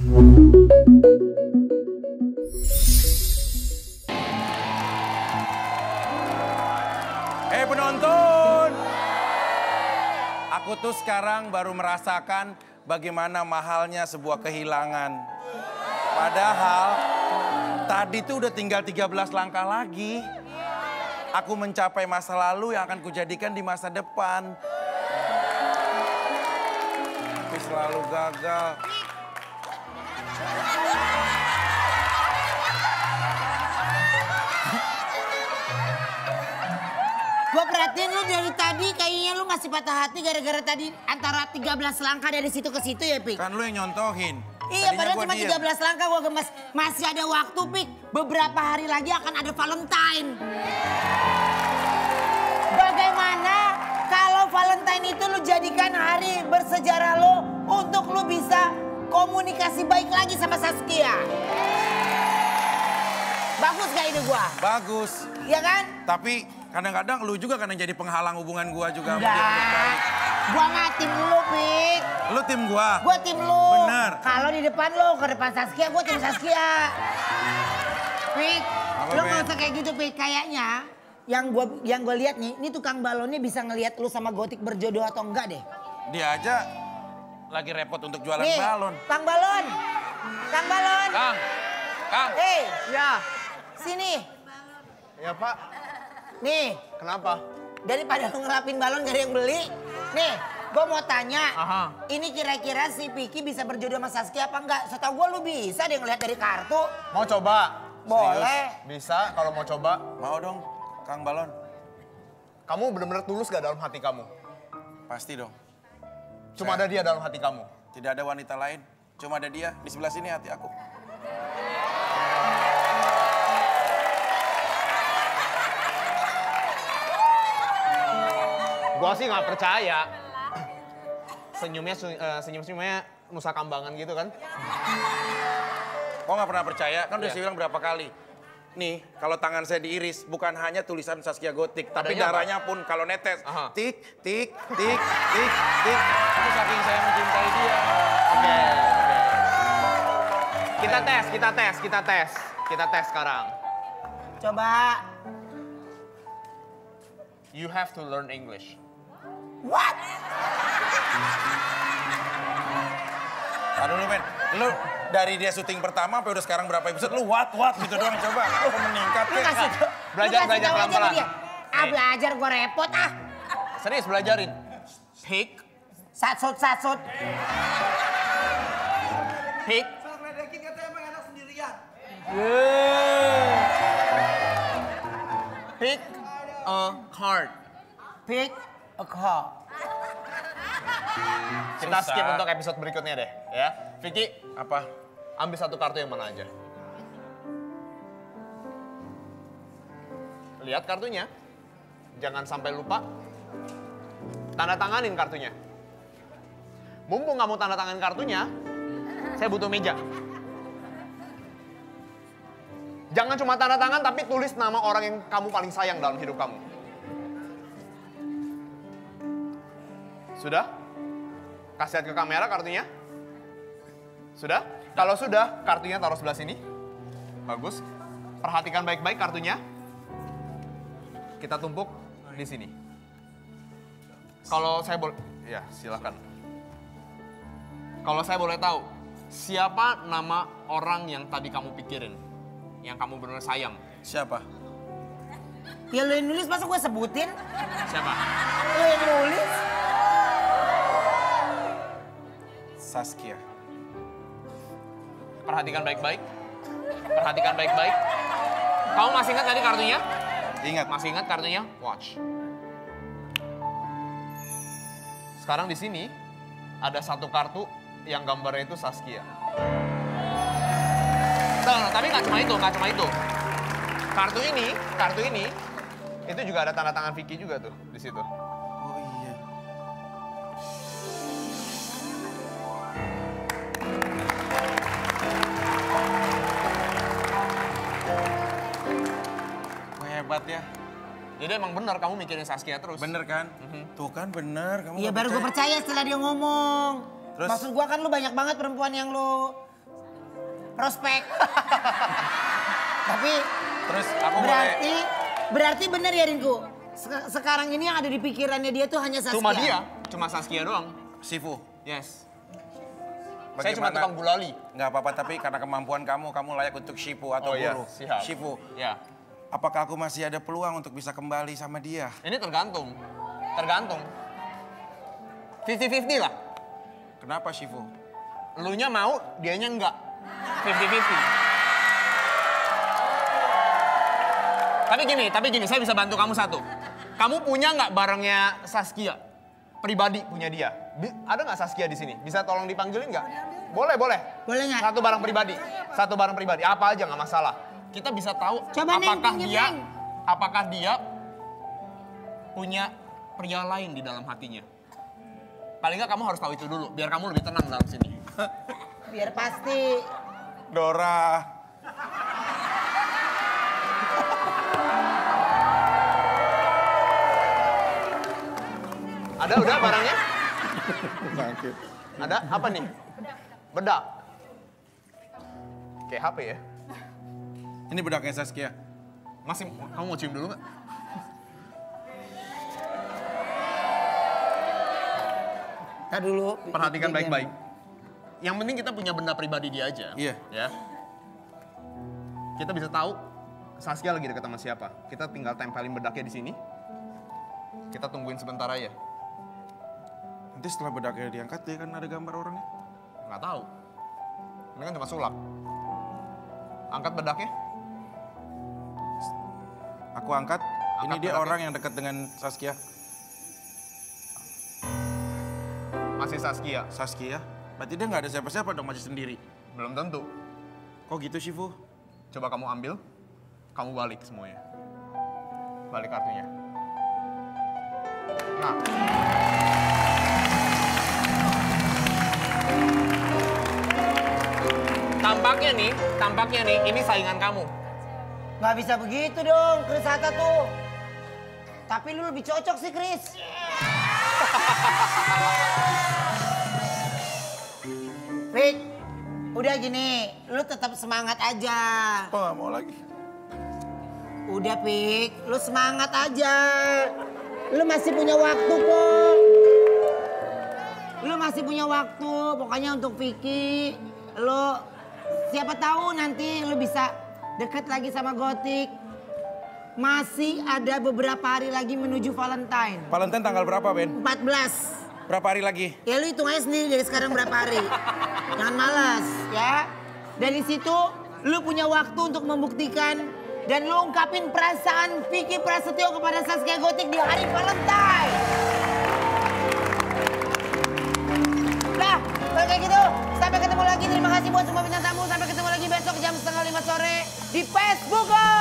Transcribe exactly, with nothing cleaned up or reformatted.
Hei penonton, aku tuh sekarang baru merasakan bagaimana mahalnya sebuah kehilangan. Padahal tadi tuh udah tinggal tiga belas langkah lagi. Aku mencapai masa lalu yang akan kujadikan di masa depan. Tapi selalu gagal. Gue perhatiin lu dari tadi kayaknya lu masih patah hati gara-gara tadi antara tiga belas langkah dari situ ke situ ya, Pik? Kan lu yang nyontohin. Iya, Tadinya padahal gua cuma diem. tiga belas langkah gue gemes. Masih ada waktu, Pik. Beberapa hari lagi akan ada Valentine. Bagaimana kalau Valentine itu lu jadikan hari bersejarah lu untuk lu bisa komunikasi baik lagi sama Saskia? Bagus gak ide gua? Bagus. Iya kan? Tapi kadang-kadang lu juga kan yang jadi penghalang hubungan gua juga. sama dia Enggak. untuk baik. Gua mah tim lu, Pik. Lu tim gua. Gua tim lu. Bener. Kalau di depan lu, ke depan Saskia, gua tim Saskia. Pik, Apa, lu nggak Ben? usah kayak gitu, Pik. Kayaknya yang gua yang gua lihat nih, ini tukang balonnya bisa ngelihat lu sama Gotik berjodoh atau enggak deh. Dia aja lagi repot untuk jualan Nih, balon. Kang Balon. Kang Balon. Kang, Kang. Hei, Ya, sini. ya Pak. Nih, Kenapa? daripada lu ngerapin balon gak ada yang beli. Nih, gua mau tanya. Aha. Ini kira-kira si Piki bisa berjodoh sama Saskia apa enggak? Setahu gua lu bisa deh ngeliat dari kartu. Mau coba? Boleh. Bisa kalau mau coba. Mau dong, Kang Balon. Kamu benar-benar tulus gak dalam hati kamu? Pasti dong. Cuma Saya- ada dia dalam hati kamu. Tidak ada wanita lain. Cuma ada dia di sebelah sini hati aku. Gua sih nggak percaya. Senyumnya uh, senyum-senyumnya Nusa Kambangan gitu kan? Kok nggak pernah percaya? Kan udah Iya. saya bilang berapa kali. Nih, kalau tangan saya diiris, bukan hanya tulisan Saskia Gotik, tapi Adanya apa? darahnya pun kalau netes. Aha. Tik, tik, tik, tik, tik. Itu saking saya mencintai dia. Oke. Oke. Kita tes, kita tes, kita tes, kita tes sekarang. Coba. You have to learn English. What? Aduh lu men, lu dari dia syuting pertama sampai udah sekarang berapa episode, lu what, what gitu doang coba. Apa meningkat Lu ya? kasih tau. Belajar, lu kasih belajar tau aja sama pelan-pelan. dia. Ah Nih. belajar gua repot ah. Serius belajarin. Pick, Satsut, satsut. pick. Ngeledekin katanya emang enak sendirian. Pick a card. Pick a card. Kita Susah. skip untuk episode berikutnya deh, ya. Vicky, Apa? ambil satu kartu yang mana aja. Lihat kartunya. Jangan sampai lupa. Tanda tanganin kartunya. Mumpung nggak mau tanda tangan kartunya, saya butuh meja. Jangan cuma tanda tangan, tapi tulis nama orang yang kamu paling sayang dalam hidup kamu. Sudah? Kasih lihat ke kamera kartunya. Sudah? Kalau sudah, kartunya taruh sebelah sini. Bagus. Perhatikan baik-baik kartunya. Kita tumpuk di sini. Kalau saya boleh, ya silakan. Kalau saya boleh tahu, siapa nama orang yang tadi kamu pikirin? Yang kamu benar sayang? Siapa? Ya lu yang nulis masa gua sebutin? Siapa? Lu yang nulis? Saskia. Perhatikan baik-baik. Perhatikan baik-baik. Kamu masih ingat tadi kartunya? Ingat. Masih ingat kartunya? Watch. Sekarang di sini ada satu kartu yang gambarnya itu Saskia. Nah, nah, tapi nggak cuma itu, nggak cuma itu. Kartu ini, kartu ini, itu juga ada tanda tangan Vicky juga tuh di situ. Oh iya. Wah, hebat ya. Jadi emang benar kamu mikirin Saskia terus. Bener kan? Tuh kan bener. Kamu Iya nggak baru gue percaya setelah dia ngomong. Terus? Maksud gue kan lu banyak banget perempuan yang lu prospek. Tapi Terus aku berarti boleh... berarti bener ya Rinku. Sek- Sekarang ini yang ada di pikirannya dia tuh hanya Saskia. Cuma dia, cuma Saskia doang. Sifu, Yes. Saya cuma bagaimana? tukang gulali. Nggak apa-apa, tapi karena kemampuan kamu, kamu layak untuk Shifu atau Oh, iya. guru. Siap. Shifu, Ya. apakah aku masih ada peluang untuk bisa kembali sama dia? Ini tergantung. Tergantung. fifty fifty lah. Kenapa Shifu? Elunya mau, dianya enggak. fifty fifty. Tapi gini, tapi gini, saya bisa bantu kamu satu. Kamu punya nggak barangnya Saskia? Pribadi punya dia. Bi- ada nggak Saskia di sini? Bisa tolong dipanggilin nggak? Boleh, boleh. Boleh nggak? Satu barang pribadi. Satu barang pribadi. Apa aja nggak masalah. Kita bisa tahu Coba, Neng, apakah pinjem, dia, Neng. apakah dia punya pria lain di dalam hatinya. Paling nggak kamu harus tahu itu dulu, biar kamu lebih tenang dalam sini. Biar pasti. Dora. Ada udah barangnya? Ada apa nih? Bedak. Kayak H P ya? Ini bedaknya Saskia. Masih, kamu mau cium dulu nggak? Kita dulu. Perhatikan baik-baik. Yang penting kita punya benda pribadi dia aja. Iya. Ya. Kita bisa tahu Saskia lagi dekat sama siapa. Kita tinggal tempelin bedaknya di sini. Kita tungguin sebentar aja. Nanti setelah bedaknya diangkat, dia kan ada gambar orangnya. Nggak tahu. Ini kan cuma sulap. Angkat bedaknya. Aku angkat, ini Angkat dia bedaknya. orang yang dekat dengan Saskia. Masih Saskia. Saskia? Berarti dia nggak ada siapa-siapa dong, masih sendiri. Belum tentu. Kok gitu Shifu? Coba kamu ambil, kamu balik semuanya. Balik kartunya. Nah. Tampaknya nih, tampaknya nih, ini saingan kamu. Nggak bisa begitu dong, Chris Hatta tuh. Tapi lu lebih cocok sih, Chris. Fik, udah gini, lu tetap semangat aja. Oh, nggak mau lagi. Udah, Fik, lu semangat aja. Lu masih punya waktu kok. Lu masih punya waktu, pokoknya untuk Vicky. Lu siapa tahu nanti lu bisa deket lagi sama Gotik. Masih ada beberapa hari lagi menuju Valentine. Valentine tanggal berapa, Ben? empat belas. Berapa hari lagi? Ya lu hitung aja sendiri dari sekarang berapa hari. Jangan malas ya. Dari situ lu punya waktu untuk membuktikan dan lu ungkapin perasaan Vicky Prasetyo kepada Saskia Gotik di hari Valentine. Nah, kalau kayak gitu, sampai ketemu lagi. Terima kasih buat semua bintang tamu. Sampai ketemu lagi besok jam setengah lima sore di Facebook.